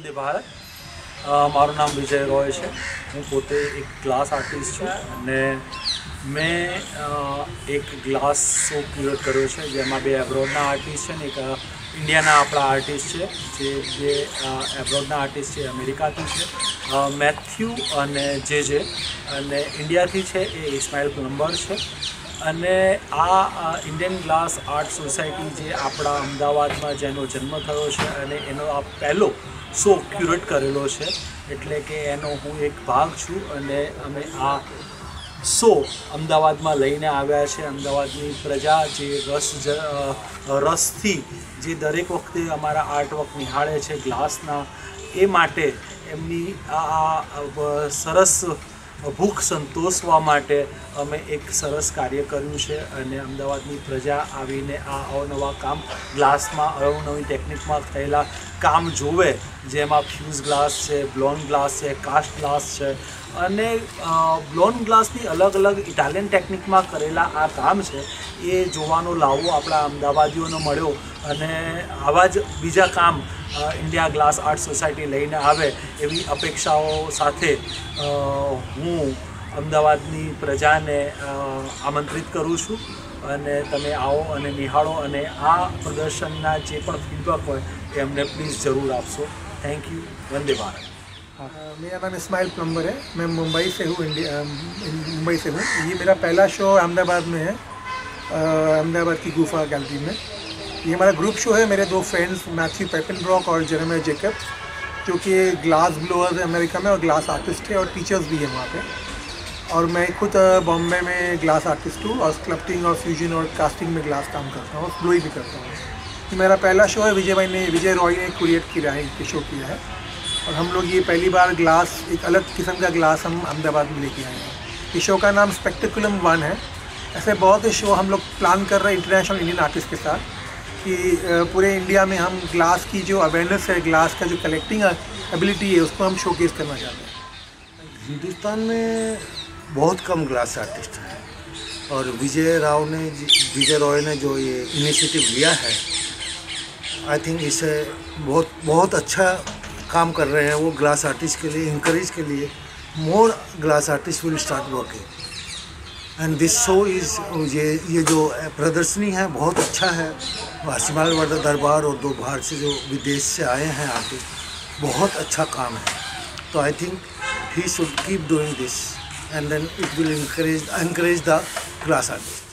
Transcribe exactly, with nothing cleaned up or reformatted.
વંદે ભારત. મારું નામ વિજય રોય છે. હું પોતે એક ગ્લાસ આર્ટિસ્ટ છું અને મેં એક ગ્લાસ શો ક્રિએટ કર્યો છે જેમાં બે એબ્રોડના આર્ટિસ્ટ છે ને એક ઇન્ડિયાના આપણા આર્ટિસ્ટ છે જે બે એબ્રોડના આર્ટિસ્ટ છે અમેરિકાથી છે મેથ્યુ અને જે જે અને ઇન્ડિયાથી છે એ ઇસ્માઇલ પ્લમ્બર છે. અને આ ઇન્ડિયન ગ્લાસ આર્ટ સોસાયટી જે આપણા અમદાવાદમાં જેનો જન્મ થયો છે અને એનો આ પહેલો શો ક્યુરેટ કરેલો છે એટલે કે એનો હું એક ભાગ છું અને અમે આ શો અમદાવાદમાં લઈને આવ્યા છે. અમદાવાદની પ્રજા જે રસ રસથી જે દરેક વખતે અમારા આર્ટવર્ક નિહાળે છે ગ્લાસના, એ માટે એમની આ સરસ ભૂખ સંતોષવા માટે અમે એક સરસ કાર્ય કર્યું છે અને અમદાવાદની પ્રજા આવીને આ અવનવા કામ ગ્લાસમાં અવનવી ટેકનિકમાં થયેલા કામ જોવે, જેમાં ફ્યુઝ ગ્લાસ છે, બ્લોન ગ્લાસ છે, કાસ્ટ ગ્લાસ છે અને બ્લોન ગ્લાસની અલગ અલગ ઇટાલિયન ટેકનિકમાં કરેલા આ કામ છે એ જોવાનો લાવો આપણા અમદાવાદીઓને મળ્યો. અને આવા જ બીજા કામ ઇન્ડિયા ગ્લાસ આર્ટ સોસાયટી લઈને આવે એવી અપેક્ષાઓ સાથે હું અમદાવાદની પ્રજાને આમંત્રિત કરું છું અને તમે આવો અને નિહાળો અને આ પ્રદર્શનના જે પણ ફીડબેક હોય એ અમને પ્લીઝ ज़रूर આપશો. Thank you. वंदे भारत. मेरा नाम इस्माइल प्लम्बर है. मैं मुंबई से हूँ, इंडिया मुंबई से हूँ. ये मेरा पहला शो अहमदाबाद में है, अहमदाबाद की गुफा गैलरी में. ये हमारा ग्रुप शो है. मेरे दो फ्रेंड्स मैथ्यू पेपनब्रॉक और जेरेमिया जेकब, जो कि ग्लास ब्लोअर्स है अमेरिका में और ग्लास आर्टिस्ट है और टीचर्स भी हैं वहाँ पे. और मैं खुद बॉम्बे में ग्लास आर्टिस्ट हूँ और स्कल्पटिंग और फ्यूजन और कास्टिंग में ग्लास काम करता हूँ और ब्लोइंग भी करता हूँ. ये मेरा पहला शो है. विजय भाई ने विजय रॉय ने क्रिएट किया है, शो किया है और हम लोग ये पहली बार ग्लास एक अलग किस्म का ग्लास हम अहमदाबाद में लेके आए हैं. इस शो का नाम स्पेक्टिकुलम वन है. ऐसे बहुत से शो हम लोग प्लान कर रहे हैं इंटरनेशनल इंडियन आर्टिस्ट के साथ कि पूरे इंडिया में हम ग्लास की जो अवेयरनेस है, ग्लास का जो कलेक्टिंग एबिलिटी है, उसको हम शोकेस करना चाहते हैं. हिंदुस्तान में बहुत कम ग्लास आर्टिस्ट हैं और विजय राव ने विजय रॉय ने जो ये इनिशिएटिव लिया है, आई थिंक इसे बहुत बहुत अच्छा काम कर रहे हैं वो ग्लास आर्टिस्ट के लिए, इंकरेज के लिए. More glass artist will start working and this show is ये ये जो प्रदर्शनी है बहुत अच्छा है. हिमालय वर्धा दरबार और दो बाहर से जो विदेश से आए हैं आर्टिस्ट, बहुत अच्छा काम है. तो I think he should keep doing this and then it will encourage encourage the glass artist.